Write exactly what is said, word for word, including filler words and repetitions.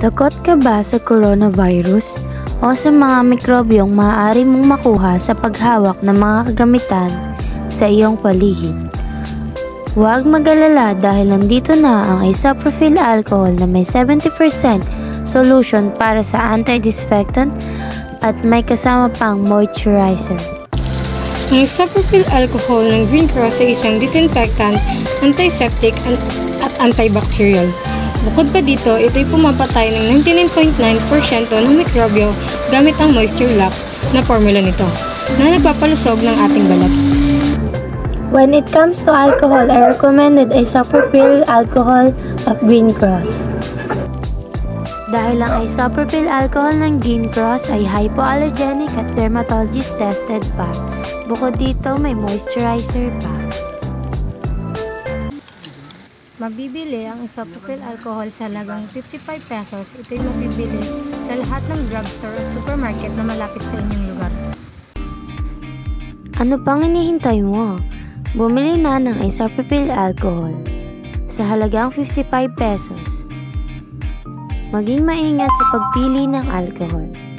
Takot ka ba sa coronavirus o sa mga mikrobyong maaari mong makuha sa paghawak ng mga kagamitan sa iyong paligid? Huwag mag-alala dahil nandito na ang isopropyl alcohol na may seventy percent solution para sa anti-disinfectant at may kasama pang moisturizer. Ang isopropyl alcohol ng Green Cross ay isang disinfectant, antiseptic at antibacterial. Bukod pa dito, ito'y pumapatay ng ninety-nine point nine percent ng mikrobyo gamit ang moisture lock na formula nito na nagpapalusog ng ating balat. When it comes to alcohol, I recommended isopropyl alcohol of Green Cross. Dahil ang isopropyl alcohol ng Green Cross ay hypoallergenic at dermatologist tested pa. Bukod dito, may moisturizer pa. Mabibili ang isopropyl alcohol sa halagang fifty-five pesos. Ito'y mabibili sa lahat ng drugstore at supermarket na malapit sa inyong lugar. Ano pang hinihintay mo? Bumili na ng isopropyl alcohol sa halagang fifty-five pesos. Maging maingat sa pagpili ng alcohol.